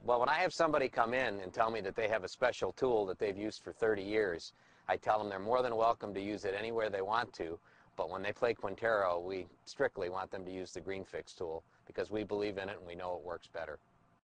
Well, when I have somebody come in and tell me that they have a special tool that they've used for 30 years, I tell them they're more than welcome to use it anywhere they want to, but when they play Quintero, we strictly want them to use the GreenFix tool because we believe in it and we know it works better.